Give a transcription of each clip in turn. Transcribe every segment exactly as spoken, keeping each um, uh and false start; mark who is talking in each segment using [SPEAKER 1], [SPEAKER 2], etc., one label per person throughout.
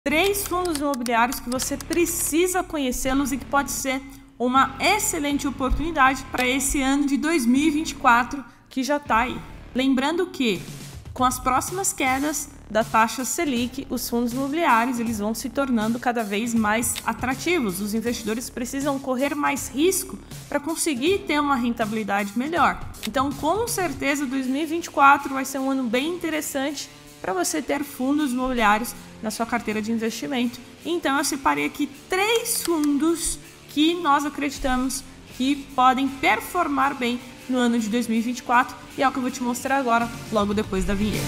[SPEAKER 1] Três fundos imobiliários que você precisa conhecê-los e que pode ser uma excelente oportunidade para esse ano de dois mil e vinte e quatro que já está aí. Lembrando que, com as próximas quedas da taxa Selic, os fundos imobiliários eles vão se tornando cada vez mais atrativos. Os investidores precisam correr mais risco para conseguir ter uma rentabilidade melhor. Então, com certeza, dois mil e vinte e quatro vai ser um ano bem interessante para você ter fundos imobiliários na sua carteira de investimento. Então, eu separei aqui três fundos que nós acreditamos que podem performar bem no ano de dois mil e vinte e quatro e é o que eu vou te mostrar agora, logo depois da vinheta.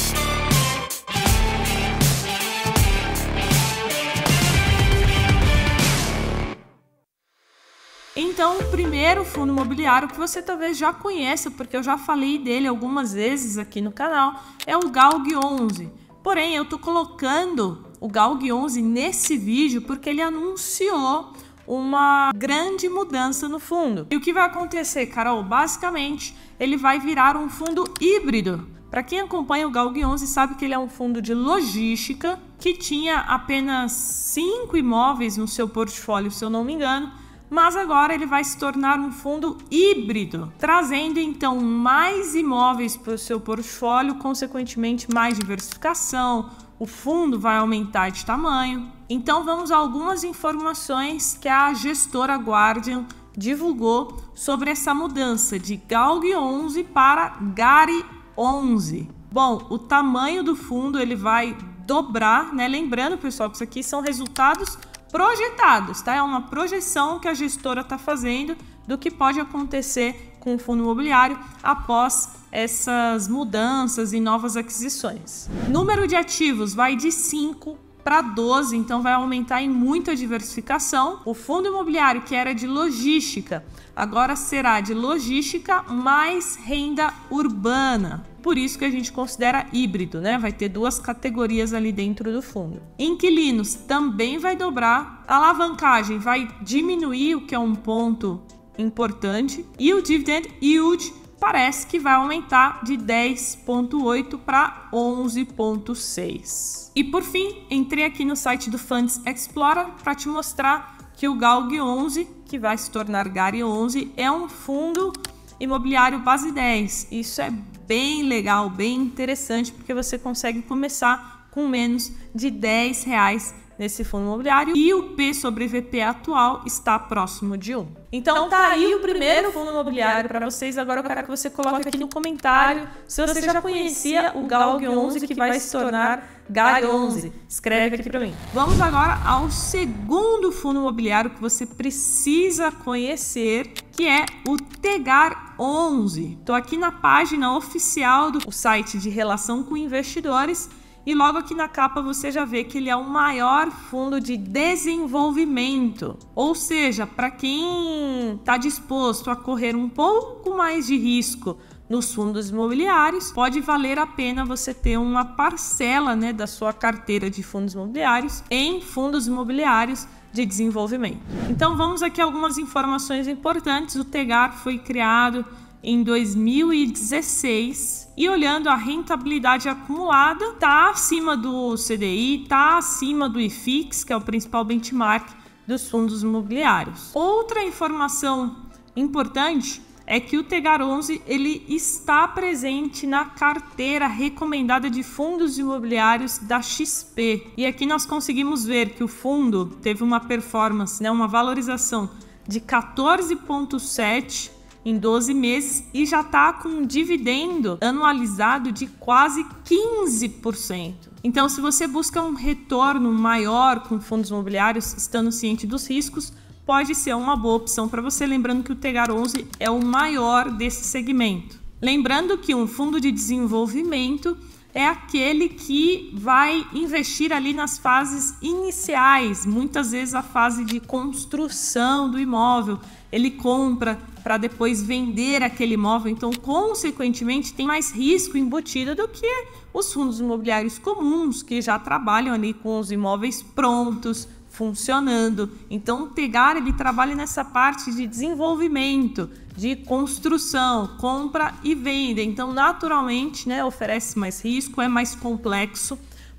[SPEAKER 1] Então, o primeiro fundo imobiliário que você talvez já conheça, porque eu já falei dele algumas vezes aqui no canal, é o Galg onze. Porém, eu estou colocando o Galg onze nesse vídeo porque ele anunciou uma grande mudança no fundo. E o que vai acontecer, Carol? Basicamente, ele vai virar um fundo híbrido. Para quem acompanha o Galg onze sabe que ele é um fundo de logística que tinha apenas cinco imóveis no seu portfólio, se eu não me engano, mas agora ele vai se tornar um fundo híbrido, trazendo então mais imóveis para o seu portfólio, consequentemente mais diversificação, o fundo vai aumentar de tamanho. Então vamos a algumas informações que a gestora Guardian divulgou sobre essa mudança de Galg onze para Gari onze. Bom, o tamanho do fundo ele vai dobrar, né? Lembrando, pessoal, que isso aqui são resultados projetados, tá? É uma projeção que a gestora está fazendo do que pode acontecer com o fundo imobiliário após essas mudanças e novas aquisições. Número de ativos vai de cinco para doze, então vai aumentar em muita diversificação. O fundo imobiliário que era de logística, agora será de logística mais renda urbana. Por isso que a gente considera híbrido, né? Vai ter duas categorias ali dentro do fundo. Inquilinos também vai dobrar, a alavancagem vai diminuir, o que é um ponto importante, e o dividend yield parece que vai aumentar de dez vírgula oito para onze vírgula seis. E por fim, entrei aqui no site do Funds Explorer para te mostrar que o Galg onze, que vai se tornar Gari onze, é um fundo imobiliário base dez. Isso é bem legal, bem interessante, porque você consegue começar com menos de dez reais nesse fundo imobiliário e o P sobre V P atual está próximo de um. Então, então tá aí o primeiro fundo imobiliário para vocês. Agora eu quero que você coloque aqui no comentário se você já conhecia o Galg onze que vai se tornar Gari onze. Escreve aqui para mim. Vamos agora ao segundo fundo imobiliário que você precisa conhecer, que é o Tegar onze. Estou aqui na página oficial do site de relação com investidores e logo aqui na capa você já vê que ele é o maior fundo de desenvolvimento. Ou seja, para quem está disposto a correr um pouco mais de risco nos fundos imobiliários, pode valer a pena você ter uma parcela, né, da sua carteira de fundos imobiliários em fundos imobiliários de desenvolvimento. Então vamos aqui a algumas informações importantes. O Tegar foi criado em dois mil e dezesseis e olhando a rentabilidade acumulada, está acima do C D I, está acima do I F I X, que é o principal benchmark dos fundos imobiliários. Outra informação importante é que o Tegar onze ele está presente na carteira recomendada de fundos imobiliários da X P. E aqui nós conseguimos ver que o fundo teve uma performance, né, uma valorização de quatorze vírgula sete em doze meses e já está com um dividendo anualizado de quase quinze por cento. Então, se você busca um retorno maior com fundos imobiliários, estando ciente dos riscos, pode ser uma boa opção para você, lembrando que o Tegar onze é o maior desse segmento. Lembrando que um fundo de desenvolvimento é aquele que vai investir ali nas fases iniciais, muitas vezes a fase de construção do imóvel. Ele compra para depois vender aquele imóvel, então, consequentemente, tem mais risco embutido do que os fundos imobiliários comuns, que já trabalham ali com os imóveis prontos, funcionando. Então, o Tegar ele trabalha nessa parte de desenvolvimento, de construção, compra e venda. Então, naturalmente, né, oferece mais risco, é mais complexo.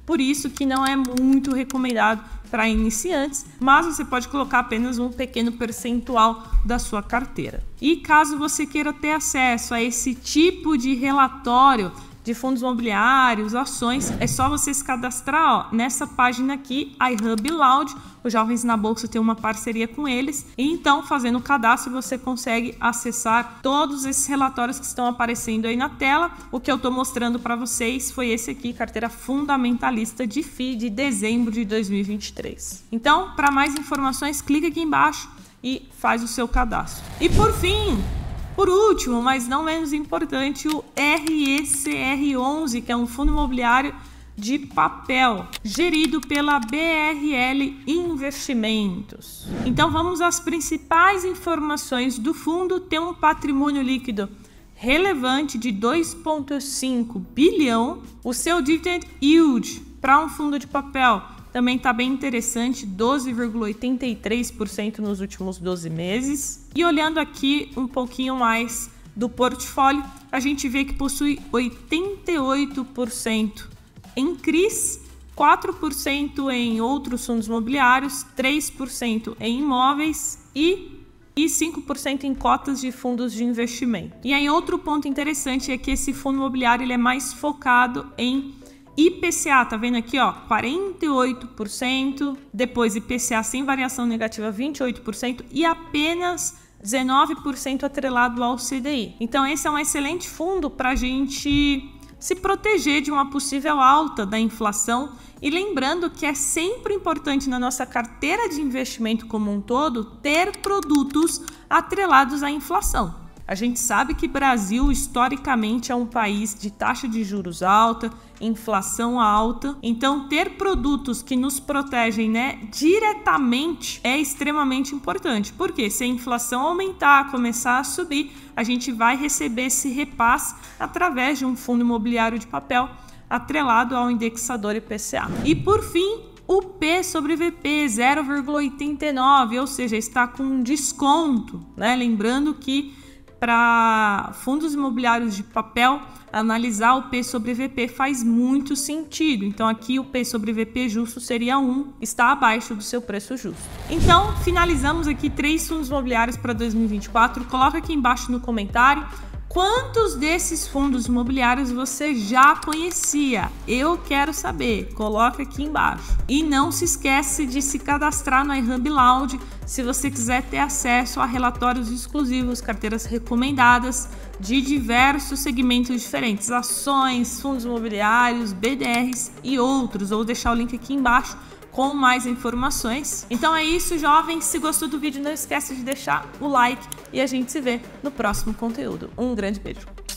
[SPEAKER 1] por isso que não é muito recomendado para iniciantes, mas você pode colocar apenas um pequeno percentual da sua carteira. E caso você queira ter acesso a esse tipo de relatório de fundos imobiliários, ações, é só você se cadastrar ó, nessa página aqui, iHub Lounge. Os Jovens na Bolsa tem uma parceria com eles, e então fazendo o cadastro você consegue acessar todos esses relatórios que estão aparecendo aí na tela. O que eu estou mostrando para vocês foi esse aqui, carteira fundamentalista de F I de dezembro de dois mil e vinte e três. Então, para mais informações, clica aqui embaixo e faz o seu cadastro. E por fim, por último, mas não menos importante, o R E C R onze, que é um fundo imobiliário de papel, gerido pela B R L Investimentos. Então vamos às principais informações do fundo. Tem um patrimônio líquido relevante de dois vírgula cinco bilhão. O seu dividend yield para um fundo de papel também está bem interessante, doze vírgula oitenta e três por cento nos últimos doze meses. E olhando aqui um pouquinho mais do portfólio, a gente vê que possui oitenta e oito por cento em C R Is, quatro por cento em outros fundos imobiliários, três por cento em imóveis e, e cinco por cento em cotas de fundos de investimento. E aí outro ponto interessante é que esse fundo imobiliário ele é mais focado em I P C A, tá vendo aqui, ó, quarenta e oito por cento, depois I P C A sem variação negativa vinte e oito por cento e apenas dezenove por cento atrelado ao C D I. Então esse é um excelente fundo para a gente se proteger de uma possível alta da inflação, e lembrando que é sempre importante na nossa carteira de investimento como um todo ter produtos atrelados à inflação. A gente sabe que o Brasil historicamente é um país de taxa de juros alta, inflação alta, então ter produtos que nos protegem, né, diretamente é extremamente importante, porque se a inflação aumentar, começar a subir, a gente vai receber esse repasse através de um fundo imobiliário de papel atrelado ao indexador I P C A. E por fim, o P sobre V P zero vírgula oitenta e nove, ou seja, está com um desconto, né? Lembrando que para fundos imobiliários de papel, analisar o P sobre V P faz muito sentido. Então aqui o P sobre V P justo seria um, está abaixo do seu preço justo. Então finalizamos aqui três fundos imobiliários para dois mil e vinte e quatro. Coloca aqui embaixo no comentário quantos desses fundos imobiliários você já conhecia. Eu quero saber, coloca aqui embaixo. E não se esquece de se cadastrar no iHub Lounge se você quiser ter acesso a relatórios exclusivos, carteiras recomendadas de diversos segmentos diferentes, ações, fundos imobiliários, B D Rs e outros. Vou deixar o link aqui embaixo com mais informações. Então é isso, jovens. Se gostou do vídeo, não esquece de deixar o like e a gente se vê no próximo conteúdo. Um grande beijo.